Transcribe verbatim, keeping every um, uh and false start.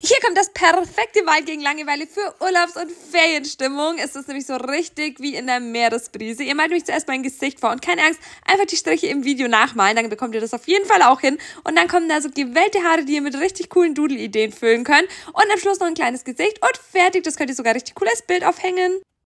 Hier kommt das perfekte Vibe gegen Langeweile für Urlaubs- und Ferienstimmung. Es ist nämlich so richtig wie in der Meeresbrise. Ihr malt euch zuerst mein Gesicht vor und keine Angst, einfach die Striche im Video nachmalen, dann bekommt ihr das auf jeden Fall auch hin. Und dann kommen da so gewellte Haare, die ihr mit richtig coolen Doodle-Ideen füllen könnt. Und am Schluss noch ein kleines Gesicht und fertig. Das könnt ihr sogar richtig cool als Bild aufhängen.